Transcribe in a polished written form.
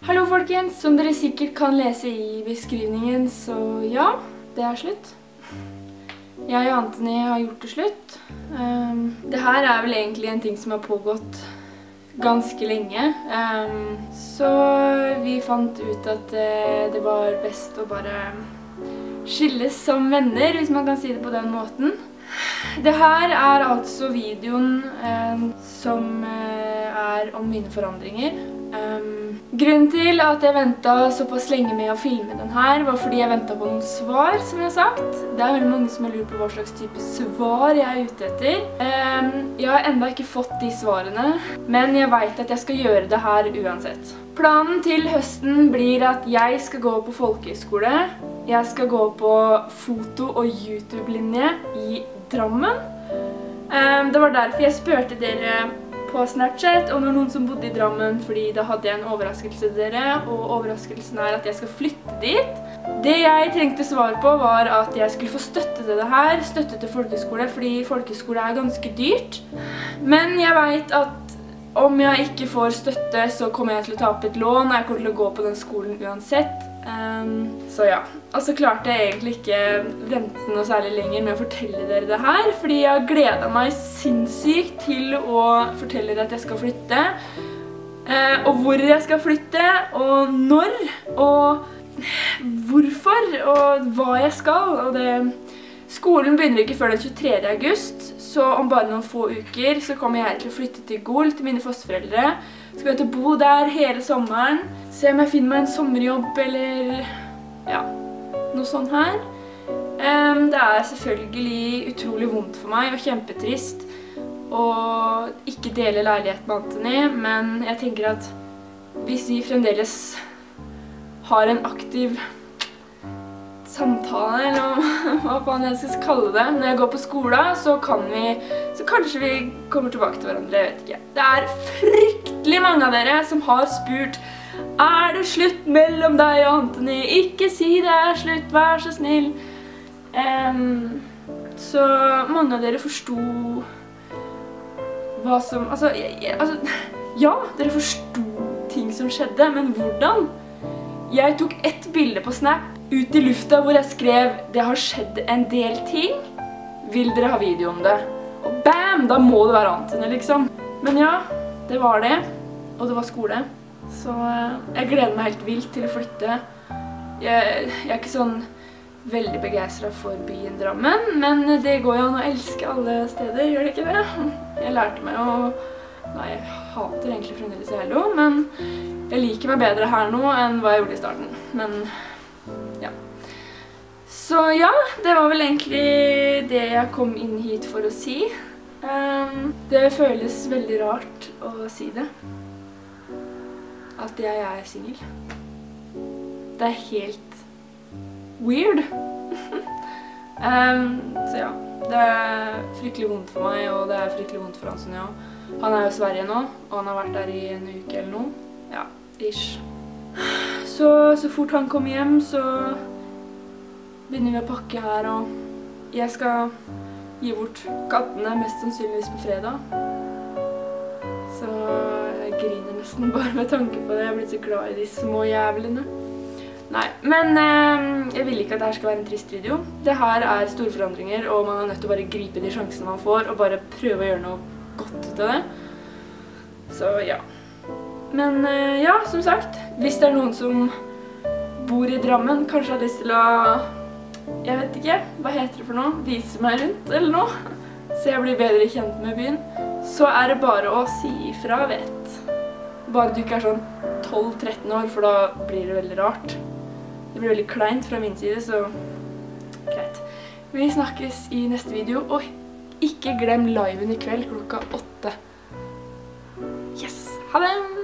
Hallo folkens, som dere sikkert kan lese i beskrivningen, så ja, det er slutt. Jeg og Anthony har gjort det slutt. Det her er vel egentlig en ting som har pågått ganske lenge. Så vi fant ut at det var best å bare skilles som venner, hvis man kan si det på den måten. Det her er altså videoen som er om mine forandringer. Grunnen til at jeg ventet såpass lenge med å filme den her var fordi jeg ventet på noen svar, som jeg har sagt. Det er veldig mange som har lurt på hva slags type svar jeg er ute etter. Jeg har enda ikke fått de svarene, men jeg vet at jeg skal gjøre det her uansett. Planen til høsten blir at jeg skal gå på folkehøyskole. Jeg skal gå på foto- og YouTube-linje i Drammen. Det var derfor jeg spurte dere på Snapchat om det var noen som bodde i Drammen, fordi da hadde jeg en overraskelse til dere, og overraskelsen er at jeg skal flytte dit. Det jeg trengte svar på var at jeg skulle få støtte til det her, støtte til folkeskole, fordi folkeskole er ganske dyrt. Men jeg vet at om jeg ikke får støtte, så kommer jeg til å ta opp et lån, og jeg kommer til å gå på den skolen uansett. Så ja, og så klarte jeg egentlig ikke vente noe særlig lenger med å fortelle dere det her, fordi jeg har gledet meg sinnssykt til å fortelle dere at jeg skal flytte, og hvor jeg skal flytte, og når, og hvorfor, og hva jeg skal, og det... Skolen begynner ikke før den 23. august, så om bare noen få uker så kommer jeg til å flytte til Gol, til mine fosterforeldre. Så skal jeg til å bo der hele sommeren, se om jeg finner meg en sommerjobb eller ja, noe sånt her. Det er selvfølgelig utrolig vondt for meg og kjempetrist å ikke dele leilighet med Anthony, men jeg tenker at hvis vi fremdeles har en aktiv samtale, eller hva faen jeg skal kalle det. Når jeg går på skolen, så kanskje vi kommer tilbake til hverandre, jeg vet ikke. Det er fryktelig mange av dere som har spurt, er det slutt mellom deg og Anthony? Ikke si det er slutt, vær så snill. Så mange av dere forstod hva som, ja, dere forstod ting som skjedde, men hvordan? Jeg tok ett bilde på Snap, ut i lufta hvor jeg skrev «Det har skjedd en del ting. Vil dere ha video om det?» Og bam! Da må det være Anthony, liksom. Men ja, det var det. Og det var skole. Så jeg gleder meg helt vilt til å flytte. Jeg er ikke sånn veldig begeistret for byen Drammen, men det går jo an å elske alle steder, gjør det ikke det? Jeg lærte meg å... Nei, jeg hater egentlig fremdeles Hello, men jeg liker meg bedre her nå enn hva jeg gjorde i starten. Men... ja. Så ja, det var vel egentlig det jeg kom inn hit for å si. Det føles veldig rart å si det. At jeg er single. Det er helt weird. Så ja, det er fryktelig vondt for meg, og det er fryktelig vondt for Anthony også. Han er jo i Sverige nå, og han har vært der i en uke eller noe. Ja, ish. Så fort han kommer hjem, så begynner vi å pakke her, og jeg skal gi bort kattene mest sannsynligvis på fredag. Så jeg griner nesten bare med tanke på det. Jeg har blitt så glad i de små jævlene. Nei, men jeg vil ikke at dette skal være en trist video. Det her er store forandringer, og man er nødt til å bare gripe de sjansene man får, og bare prøve å gjøre noe godt ut av det. Så ja. Men ja, som sagt, hvis det er noen som bor i Drammen, kanskje har lyst til å, jeg vet ikke, hva heter det for noe, vise meg rundt eller noe, så jeg blir bedre kjent med byen, så er det bare å si ifra, vet. Bare du ikke er sånn 12-13 år, for da blir det veldig rart. Det blir veldig kleint fra min side, så greit. Vi snakkes i neste video, og ikke glem liven i kveld klokka 8. Yes, ha det!